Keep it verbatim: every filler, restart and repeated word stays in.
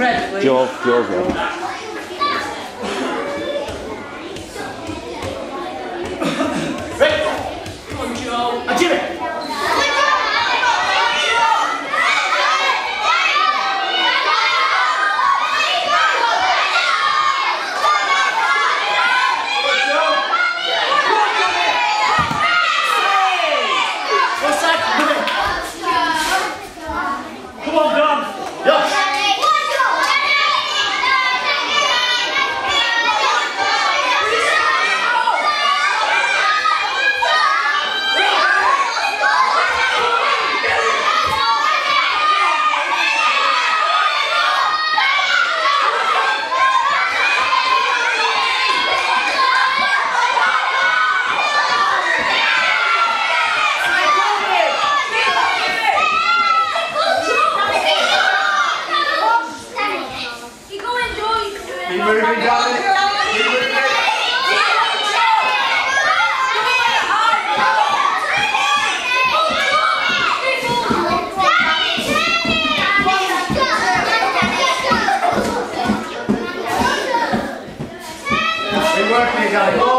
red, please. Joe, Joe's red. Red. Come on, Joe. And Jimmy. Come on, Don. Yes. Keep moving, darling. Keep moving. Keep working, darling.